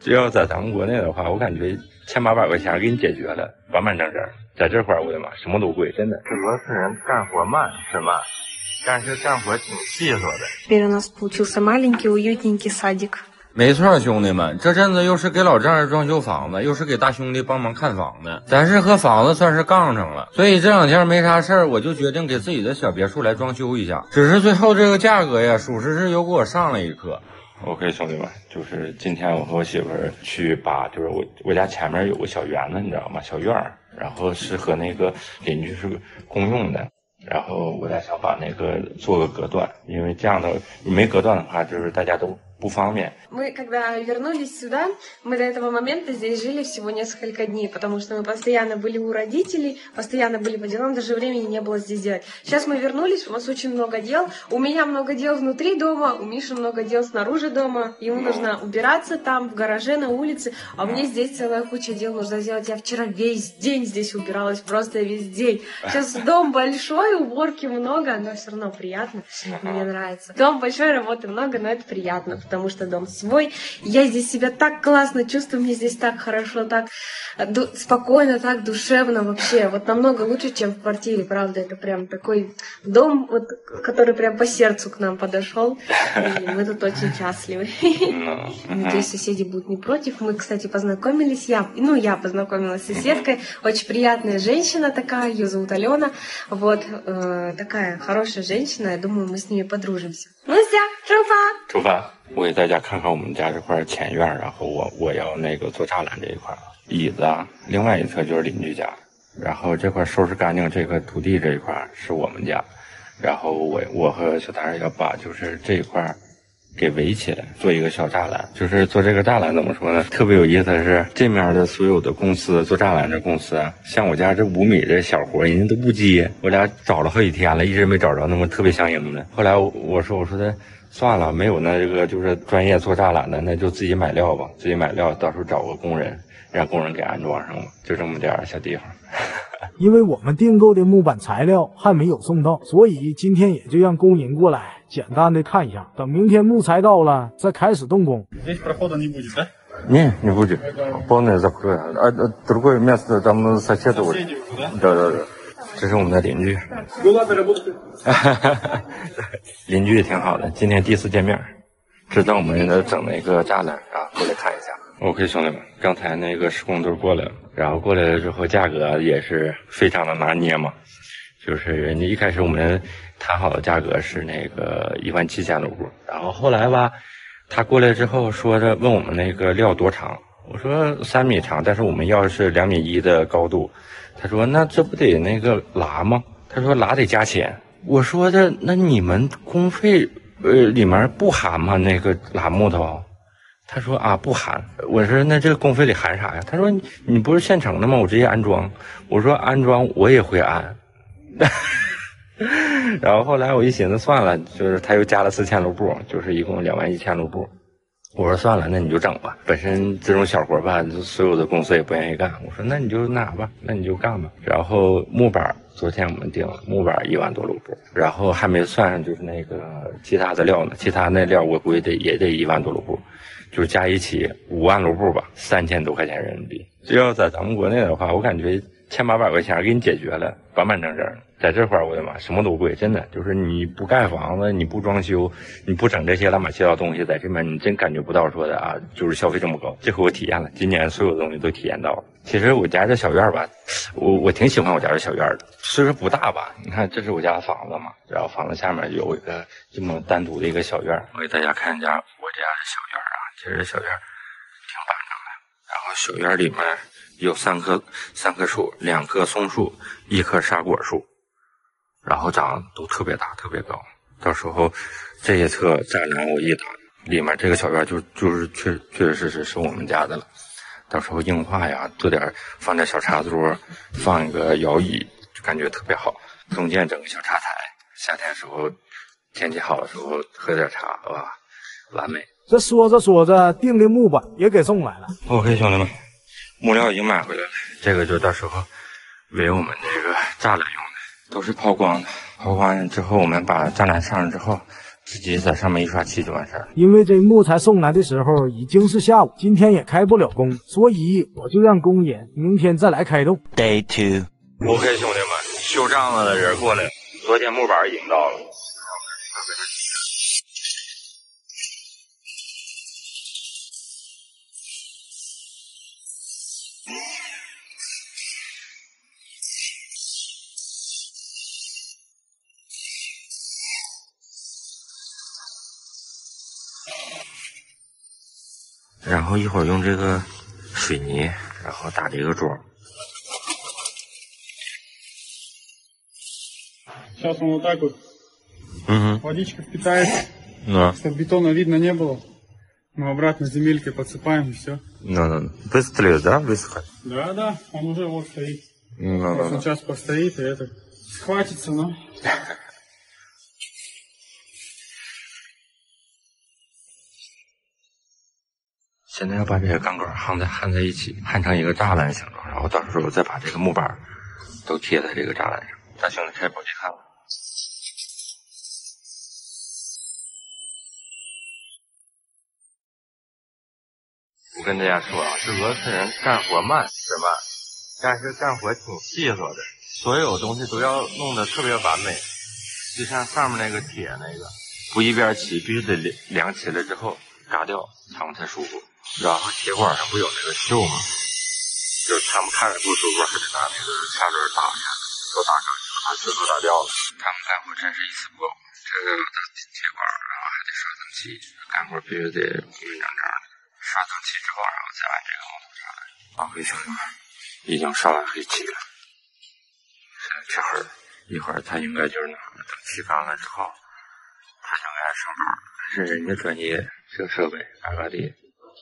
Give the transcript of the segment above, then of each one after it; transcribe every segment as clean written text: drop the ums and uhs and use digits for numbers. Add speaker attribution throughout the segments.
Speaker 1: 这要在咱们国内的话，我感觉1800块钱给你解决了，完完整整。在这块儿，我的妈，什么都贵，真的。俄罗斯人干活慢是慢，但是干活挺细索的。
Speaker 2: Теперь у нас получился маленький уютненький садик。
Speaker 3: 没错，兄弟们，这阵子又是给老丈人装修房子，又是给大兄弟帮忙看房子，咱是和房子算是杠上了。所以这2天没啥事儿，我就决定给自己的小别墅来装修一下。只是最后这个价格呀，属实是又给我上了一课。
Speaker 1: OK， 兄弟们，就是今天我和我媳妇儿去把，就是我家前面有个小园子，你知道吗？小院儿，然后是和那个邻居是公用的。然后我俩想把那个做个隔断，因为这样的没隔断的话，就是大家都不方便。
Speaker 2: Мы, когда вернулись сюда, мы до этого момента здесь жили всего несколько дней, потому что мы постоянно были у родителей, постоянно были по делам, даже времени не было здесь делать. Сейчас мы вернулись, у нас очень много дел. У меня много дел внутри дома, у Миши много дел снаружи дома. Ему нужно убираться там, в гараже, на улице, а мне здесь целая куча дел нужно сделать. Я вчера весь день здесь убиралась, просто весь день. Сейчас дом большой, уборки много, но все равно приятно, мне нравится. Дом большой, работы много, но это приятно, потому что дом свой. Я здесь себя так классно чувствую, мне здесь так хорошо, так спокойно, так душевно вообще. Вот намного лучше, чем в квартире, правда. Это прям такой дом, вот, который прям по сердцу к нам подошел. И мы тут очень счастливы. Надеюсь, соседи будут не против. Мы, кстати, познакомились. Я познакомилась с соседкой. Очень приятная женщина такая, ее зовут Алена. Вот, такая хорошая женщина. Я думаю, мы с ними подружимся. Ну все,
Speaker 1: 出发！我给大家看看我们家这块前院，然后我要那个做栅栏这一块椅子啊，另外一侧就是邻居家，然后这块收拾干净，这个土地这一块是我们家，然后我和小达人要把就是这一块给围起来，做一个小栅栏。就是做这个栅栏怎么说呢？特别有意思的是，这面的所有的公司做栅栏的公司啊，像我家这5米这小活，人家都不接。我俩找了好几天了，一直没找着那么特别相应的。后来我说的算了，没有那这个就是专业做栅栏的，那就自己买料吧，自己买料，到时候找个工人，让工人给安装上吧，就这么点小地方。
Speaker 4: 因为我们订购的木板材料还没有送到，所以今天也就让工人过来简单的看一下，等明天木材到了再开始动工。
Speaker 5: Здесь прохода не будет, да?
Speaker 1: Не будет. Полное закрыто. А другое место там соседи уже. Да. 这是我们的邻居。邻居也挺好的，今天第4见面，知道我们整那个栅栏啊，过来看一下。OK， 兄弟们，刚才那个施工队过来了，然后过来了之后，价格也是非常的拿捏嘛。就是人家一开始我们谈好的价格是那个17000卢布，然后后来吧，他过来之后说着问我们那个料多长，我说3米长，但是我们要是2.1米的高度。他说那这不得那个拉吗？他说拉得加钱。我说的那你们工费里面不含吗？那个拉木头？他说啊不含。我说那这个工费里含啥呀？他说你不是现成的吗？我直接安装。我说安装我也会安。然后后来我一寻思算了，就是他又加了4000卢布，就是一共21000卢布。我说算了，那你就整吧。本身这种小活吧，所有的公司也不愿意干。我说那你就拿吧，那你就干吧。然后木板，昨天我们订了木板1万多卢布，然后还没算上就是那个其他的料呢，其他那料我估计也得1万多卢布，就是加一起5万卢布吧，3000多块钱人民币。这要在咱们国内的话，我感觉1800块钱给你解决了，完完整整。在这块我的妈，什么都贵，真的就是你不盖房子，你不装修，你不整这些乱七八糟东西，在这边你真感觉不到说的啊，就是消费这么高。这回我体验了，今年所有的东西都体验到了。其实我家这小院吧，我挺喜欢我家这小院的，虽说不大吧，你看这是我家的房子嘛，然后房子下面有一个这么单独的一个小院，我给大家看一下我家的小院啊，其实这小院挺板正的，然后小院里面有3棵树，2棵松树，1棵沙果树。然后长得都特别大特别高，到时候这一侧栅栏我一打，里面这个小院就是确确实实是我们家的了。到时候硬化呀，放点小茶桌，放一个摇椅，就感觉特别好。中间整个小茶台，夏天时候天气好的时候喝点茶，哇，完美。
Speaker 4: 这说着，订的木板也给送来了。
Speaker 1: OK， 兄弟们，木料已经买回来了，这个就到时候围我们这个栅栏用的。都是抛光的，抛光之后我们把栅栏上了之后，
Speaker 3: 直接在上面一刷漆就完事儿了。
Speaker 4: 因为这木材送来的时候已经是下午，今天也开不了工，所以我就让工人明天再来开动。
Speaker 5: Day 2
Speaker 3: OK， 兄弟们，修帐子的人过来了，昨天木板已经到了。然后一会儿用这个水泥，然后打这个桩。
Speaker 6: Сейчас он вот так вот,
Speaker 3: Угу.
Speaker 6: водичка впитается,
Speaker 3: Да.
Speaker 6: чтобы бетона видно не было. Мы обратно земелькой подсыпаем и все.
Speaker 3: Быстрее, да, высыхать?
Speaker 6: Да, он уже вот стоит.
Speaker 3: Ну,
Speaker 6: Он сейчас постоит и это схватится, но...
Speaker 3: 现在要把这些钢管焊在一起，焊成一个栅栏形状，然后到时候再把这个木板都贴在这个栅栏上。咱兄弟开保级看了。我跟大家说啊，这俄罗斯人干活慢是慢，但是干活挺细索的，所有东西都要弄得特别完美。就像上面那个铁那个，不一边齐，必须得量齐了之后嘎掉，他们才舒服。然后铁管上不有那个锈吗？就是他们看着不舒服，还得拿那个砂轮打一下，都打上去，把石头打掉了。他们干活真是一丝不苟，这个铁管，然后还得刷灯漆，干活必须得规规整整的。刷灯漆之后，然后再按这个木头上来。OK，兄弟们，已经刷完黑漆了，现在黢黑，一会儿他应该就是拿灯漆干了之后，他就该上班。是人家专业，这设备嘎嘎地。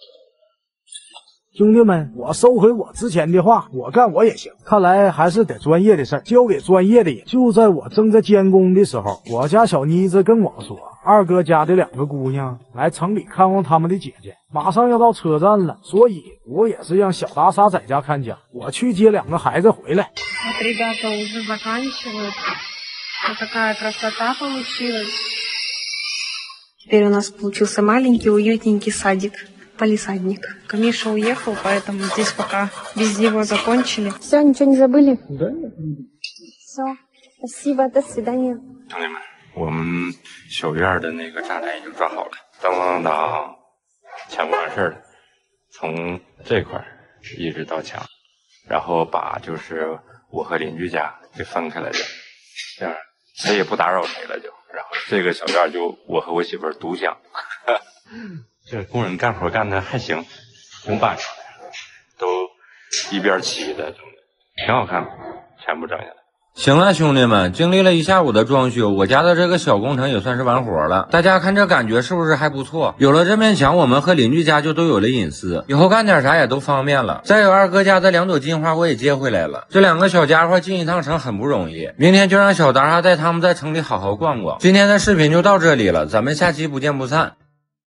Speaker 4: 兄弟们，我收回我之前的话，我干我也行。看来还是得专业的事儿交给专业的人。就在我正在监工的时候，我家小妮子跟我说，二哥家的2个姑娘来城里看望他们的姐姐，马上要到车站了，所以我也是让小达莎在家看家，我去接2个孩子回来。
Speaker 2: Вот ребята уже заканчивают. Вот такая красота получилась. Теперь у нас получился маленький, уютненький садик. Палисадник. Миша уехал, поэтому здесь пока без него закончили. Все, ничего не забыли?
Speaker 6: Да.
Speaker 2: Все. Спасибо, до свидания.
Speaker 3: 兄弟们，我们小院的那个栅栏已经装好了，当当当，全部完事了。从这块一直到墙，然后把就是我和邻居家给分开来的，这样谁也不打扰谁了就。然后这个小院就我和我媳妇儿独享。这工人干活干的还行，红板都一边漆的，挺好看的，全部整下来。行了，兄弟们，经历了一下午的装修，我家的这个小工程也算是完活了。大家看这感觉是不是还不错？有了这面墙，我们和邻居家就都有了隐私，以后干点啥也都方便了。再有二哥家的2朵金花我也接回来了，这2个小家伙进一趟城很不容易。明天就让小达带他们在城里好好逛逛。今天的视频就到这里了，咱们下期不见不散。